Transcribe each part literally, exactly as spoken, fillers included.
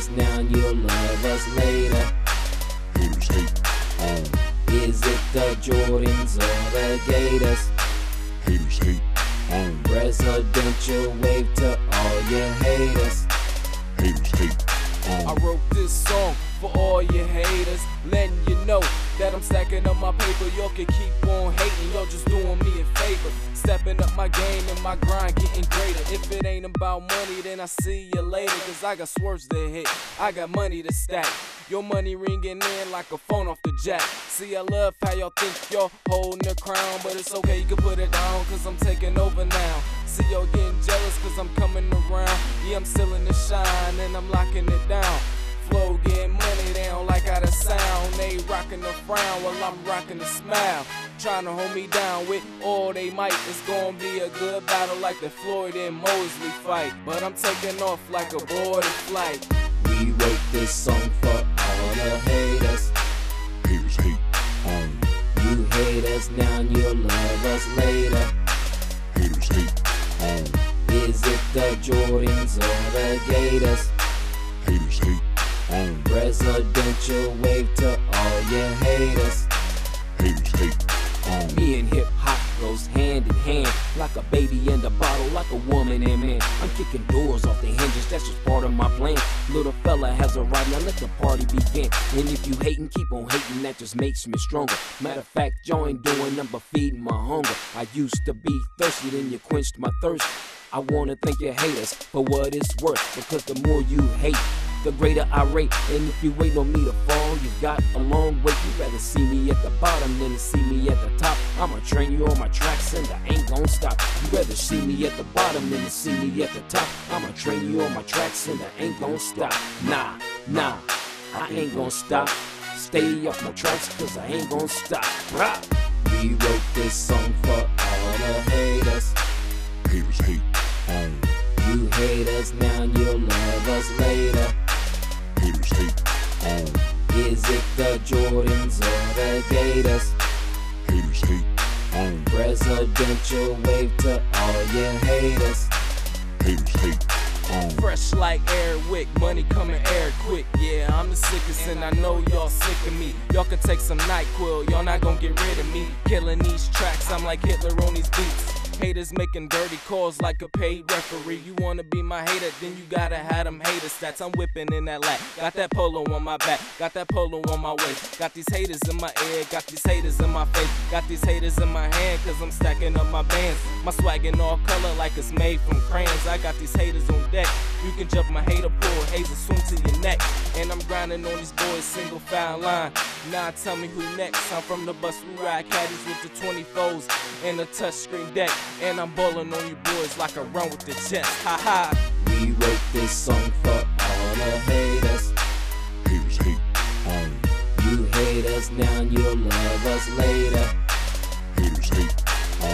us now, you'll love us later. Haters hate on. Is it the Jordans or the Gators? Haters hate on. Presidential wave to all your haters. Haters hate on. I wrote this song for all you haters, letting you know that I'm stacking up my paper. Y'all can keep on hating, y'all just doing me a favor. Stepping up my game and my grind getting greater. If it ain't about money, then I see you later. Cause I got swerves to hit, I got money to stack. Your money ringing in like a phone off the jack. See, I love how y'all think y'all holding the crown, but it's okay, you can put it down, cause I'm taking over now. See, y'all getting jealous cause I'm coming around. Yeah, I'm still in the shine and I'm locking it down. Flow getting money, they don't like how the sound. They rockin' the frown while I'm rockin' the smile. Trying to hold me down with all they might. It's gonna be a good battle like the Floyd and Mosley fight. But I'm taking off like a boarded flight. We wrote this song for all the haters. Haters hate on. You hate us now, you'll love us later. Haters hate on. Is it the Jordans or the Gators? Haters hate on. Presidential wave to all your haters. Haters hate on. Me and hip hop goes hand in hand, like a baby and a bottle, like a woman and man. I'm kicking doors off the hinges, that's just part of my plan. Little fella has arrived, now let the party begin. And if you hating, keep on hating, that just makes me stronger. Matter of fact, y'all ain't doing nothing but feeding my hunger. I used to be thirsty, then you quenched my thirst. I wanna thank your haters for what it's worth, because the more you hate, the greater I rate. And if you wait on me to fall, you got a long wait. You rather see me at the bottom than to see me at the top. I'ma train you on my tracks and I ain't gon' stop. You rather see me at the bottom than to see me at the top. I'ma train you on my tracks and I ain't gon' stop. Nah, nah, I ain't gon' stop. Stay off my tracks cause I ain't gon' stop. Rah! We wrote this song for all the haters. Haters hate on. You hate us now, you'll love us later. Haters hate on. Is it the Jordans or the Gators? Haters hate on. Presidential wave to all your haters. Haters hate on. Fresh like Airwick, money coming air quick. Yeah, I'm the sickest and I know y'all sick of me. Y'all can take some NyQuil, y'all not gonna get rid of me. Killing these tracks, I'm like Hitler on these beats. Haters making dirty calls like a paid referee. You wanna be my hater, then you gotta have them hater stats. I'm whipping in that lap, got that polo on my back, got that polo on my waist. Got these haters in my ear, got these haters in my face. Got these haters in my hand, cause I'm stacking up my bands. My swag in all color like it's made from crayons. I got these haters on deck, you can jump my hater pool, hazel swim to your neck. And I'm grinding on these boys, single foul line. Now tell me who next. I'm from the bus, we ride caddies with the twenty-fours and a touchscreen deck. And I'm bowling on you boys like a run with the Jets. Ha ha. We wrote this song for all the haters. Haters hate on. You hate us now, you'll love us later. Haters hate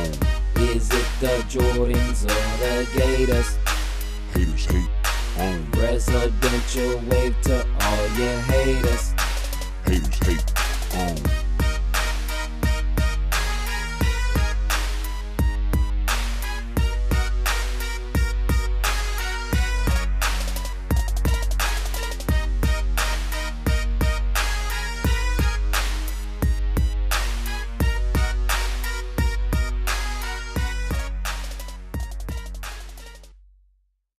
on. Is it the Jordans or the Gators? Haters hate on. Presidential wave to all your haters. Haters hate